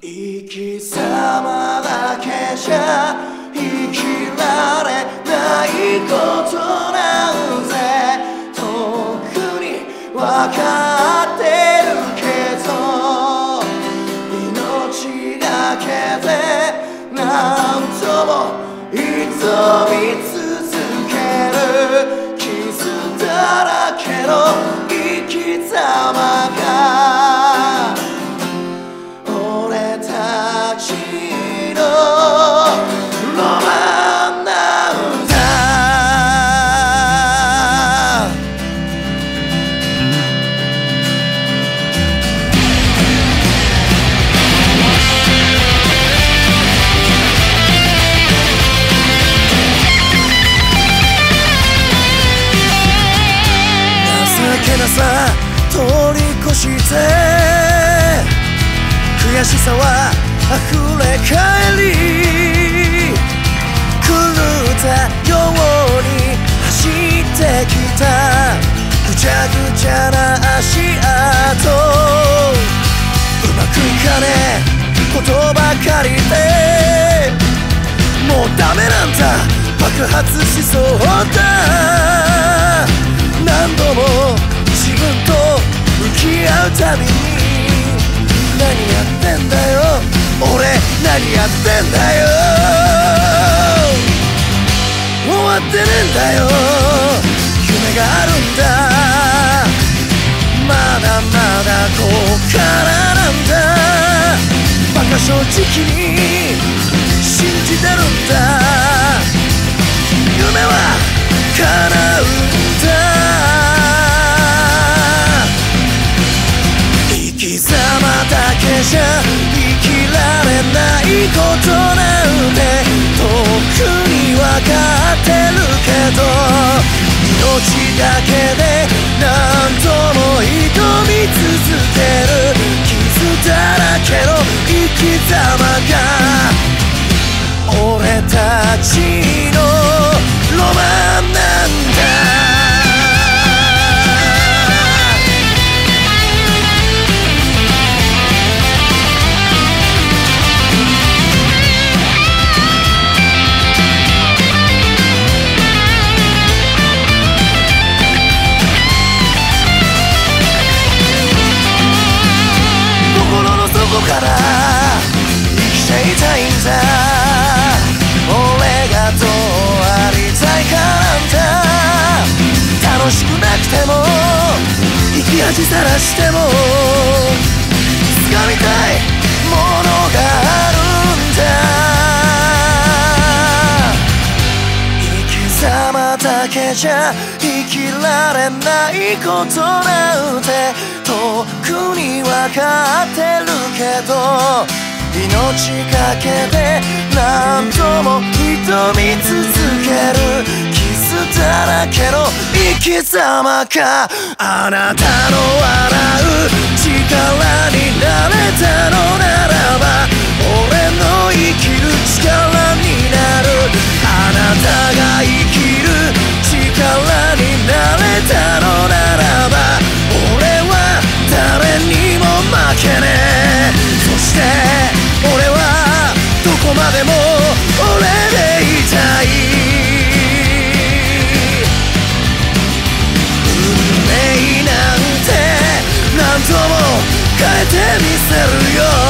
生き様だけじゃ生きられないことなんてとっくにわかってるけど、命がけで何度も挑み続ける傷だらけの生き様が俺たちのロマンなんだ。情けなさ通り越して悔しさは溢れかえり、狂ったように走ってきたぐちゃぐちゃな足跡、うまくいかねえことばかりでもうダメなんだ爆発しそうだ、何度も自分と向き合うたびに何やってんだよ俺何やってんだよ、終わってねえんだよ夢があるんだ、まだまだこっからなんだ、馬鹿正直に信じてるんだ、夢は叶うんだ、生き様だけじゃ生きられないことなんてとっくにわかってるけど、命だけで何度も挑み続ける傷だらけの生き様が俺たちのロマンなんだ。から生きていたいんだ、俺がどうありたいかなんだ、楽しくなくても生き恥晒しても掴みたいものがあるんだ、生き様だけじゃ生きられないことなんてとっくにわかってるけど、命がけで何度も挑み続ける傷だらけの生き様が、あなたの笑う力になれたのならば俺の生きる力になる、あなたが生きる力になれたのならば俺は誰にも負けねえ、そして俺はどこまでも俺でいたい、運命なんて何度も変えてみせるよ、